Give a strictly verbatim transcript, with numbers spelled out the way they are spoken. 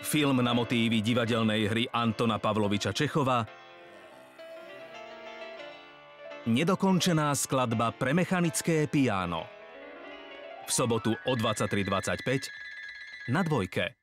Film na motívy divadelnej hry Antona Pavloviča Čechova, nedokončená skladba pre mechanické piáno. V sobotu o dvadsaťtri dvadsaťpäť na Dvojke.